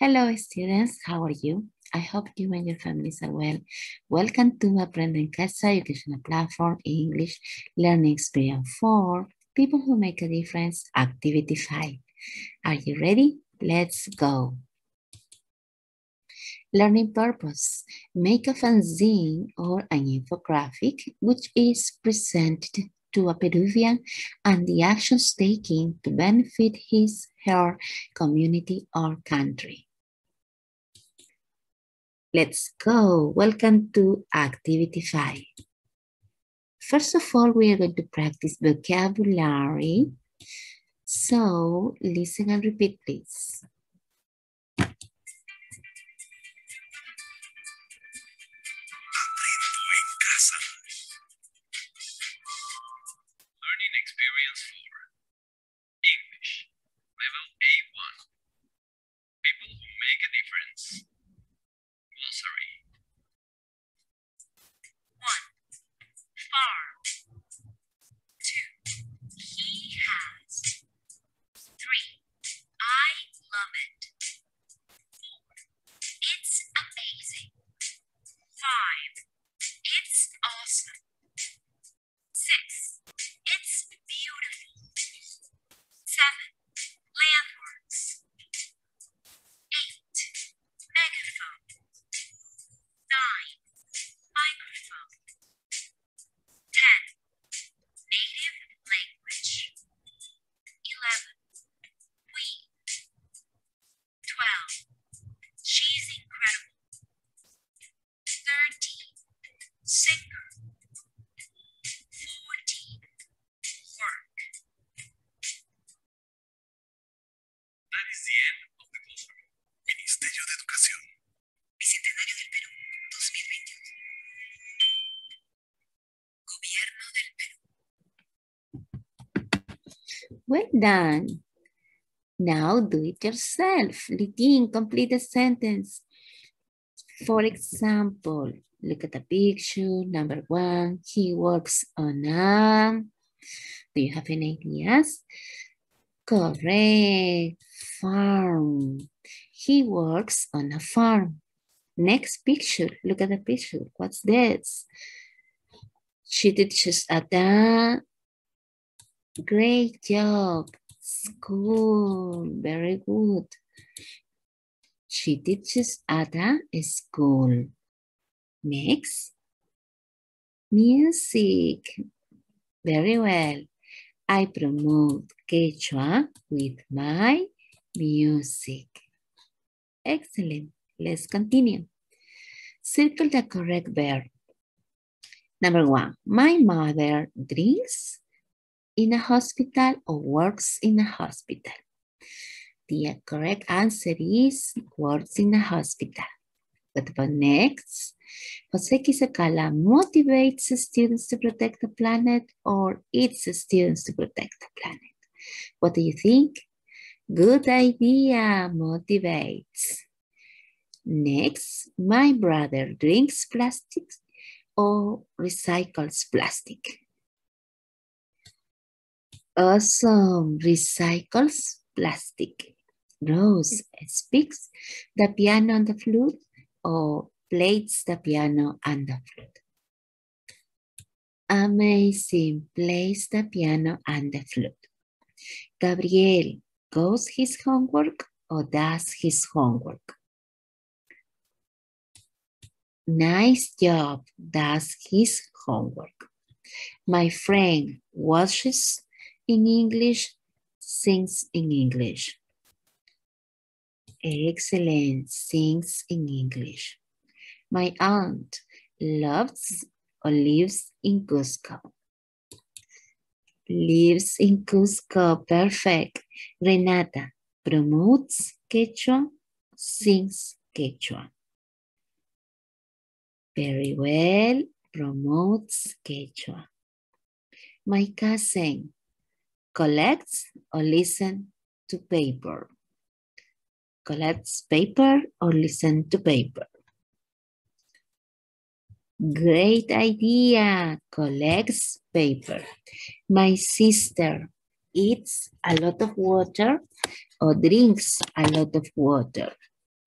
Hello, students. How are you? I hope you and your families are well. Welcome to Aprendo en Casa educational platform English learning experience for people who make a difference, activity 5. Are you ready? Let's go. Learning purpose. Make a fanzine or an infographic which is presented to a Peruvian and the actions taken to benefit his, her community or country. Let's go. Welcome to activity 5. First of all, we are going to practice vocabulary. So listen and repeat, please. Learning experience for English, level A1. People who make a difference. Glossary. 1. Farm. 2. He has. 3. I love it. 4. It's amazing. 5. It's awesome. 6. It's beautiful. 7. Landmarks. 8. Megaphone. 9. Microphone. 10. Native language. 11. Weed. 12. She's incredible. 13. Singer. 14. Work. That is the end of the glossary. Ministerio de Educación. Bicentenario del Perú, 2021. Gobierno del Perú. Well done. Now do it yourself. Litin, complete the sentence. For example, look at the picture. Number 1, he works on a... Do you have any ideas? Correct. Farm. He works on a farm. Next picture. Look at the picture. What's this? She teaches at a... Great job. School. Very good. She teaches at a school. Next. Music. Very well. I promote Quechua with my music. Excellent. Let's continue. Circle the correct verb. Number 1. My mother drinks in a hospital or works in a hospital. The correct answer is works in a hospital. What about next? Jose Quisacala motivates students to protect the planet or eats students to protect the planet? What do you think? Good idea, motivates. Next, my brother drinks plastic or recycles plastic. Awesome, recycles plastic. Rose speaks the piano and the flute or plays the piano and the flute. Amazing, plays the piano and the flute. Gabriel goes his homework or does his homework. Nice job, does his homework. My friend watches in English, sings in English. Excellent, sings in English. My aunt loves or lives in Cusco. Lives in Cusco, perfect. Renata promotes Quechua, sings Quechua. Very well, promotes Quechua. My cousin collects or listens to paper. Collects paper or listens to paper. Great idea, collects paper. My sister eats a lot of water or drinks a lot of water.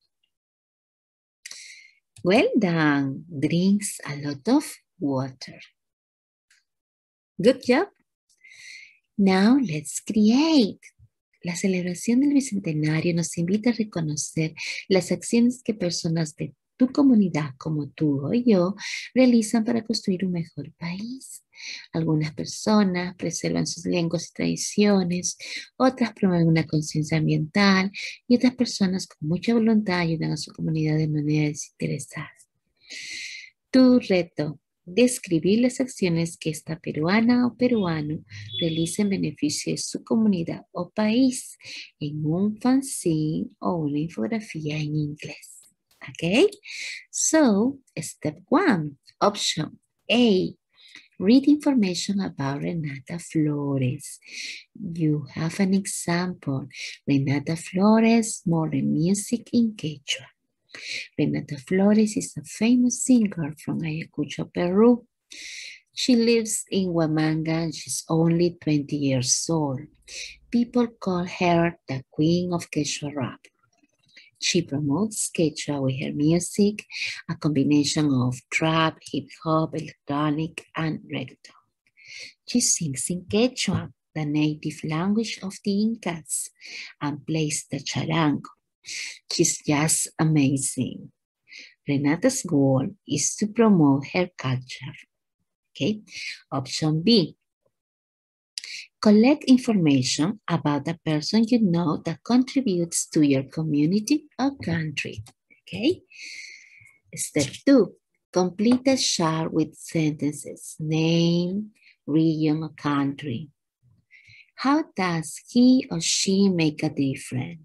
Well done. Drinks a lot of water. Good job. Now let's create. La celebración del Bicentenario nos invita a reconocer las acciones que personas de tu comunidad, como tú o yo, realizan para construir un mejor país. Algunas personas preservan sus lenguas y tradiciones, otras promueven una conciencia ambiental y otras personas con mucha voluntad ayudan a su comunidad de manera desinteresada. Tu reto: describir las acciones que esta peruana o peruano realiza en beneficio de su comunidad o país en un fanzine o una infografía en inglés. Okay? So, step 1, option A. Read information about Renata Flores. You have an example. Renata Flores, modern music in Quechua. Renata Flores is a famous singer from Ayacucho, Peru. She lives in Huamanga and she's only 20 years old. People call her the Queen of Quechua rap. She promotes Quechua with her music, a combination of trap, hip-hop, electronic, and reggaeton. She sings in Quechua, the native language of the Incas, and plays the charango. She's just amazing. Renata's goal is to promote her culture. Okay. Option B. Collect information about a person you know that contributes to your community or country. Okay. Step 2. Complete a chart with sentences: name, region, or country. How does he or she make a difference?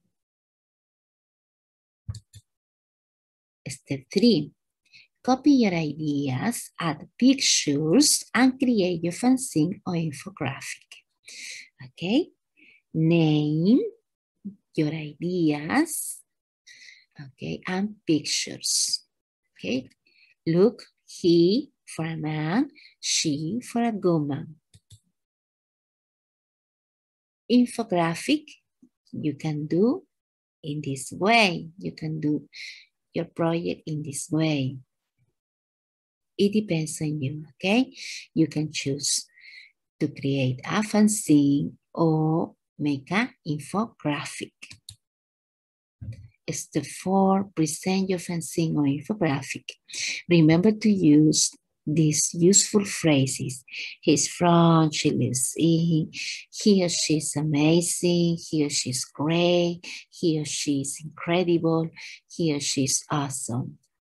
Step 3. Copy your ideas, add pictures, and create your fanzine or infographic. Okay? Name, your ideas, okay, and pictures. Okay? Look, he for a man, she for a woman. Infographic, you can do in this way. You can do your project in this way. It depends on you, okay? You can choose to create a fanzine or make an infographic. Step 4, present your fanzine or infographic. Remember to use these useful phrases. He's from, she lives in, he or she is amazing, he or she is great, he or she is incredible, he or she is awesome.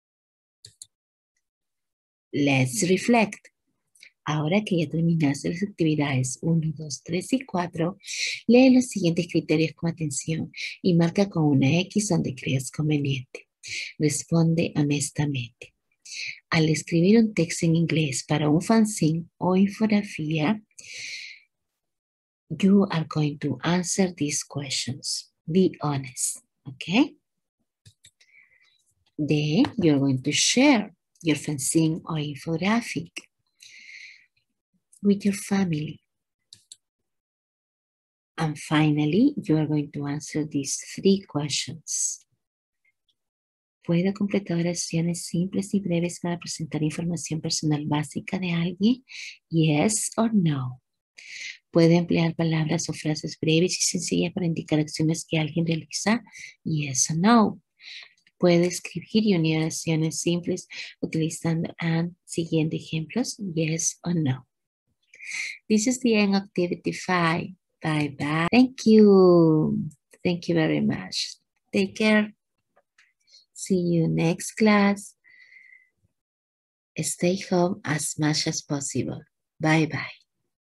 Let's reflect. Ahora que ya terminaste las actividades 1, 2, 3 y 4, lee los siguientes criterios con atención y marca con una X donde creas conveniente. Responde honestamente. Al escribir un texto en inglés para un fanzine o infografía, you are going to answer these questions. Be honest, okay? Then you're going to share your fanzine or infographic with your family. And finally, you are going to answer these 3 questions. ¿Puedo completar oraciones simples y breves para presentar información personal básica de alguien? Yes or no. ¿Puedo emplear palabras o frases breves y sencillas para indicar acciones que alguien realiza? Yes or no. ¿Puedo escribir y unir oraciones simples utilizando and siguiendo ejemplos? Yes or no. This is the end of activity 5. Bye-bye. Thank you. Thank you very much. Take care. See you next class. Stay home as much as possible. Bye-bye.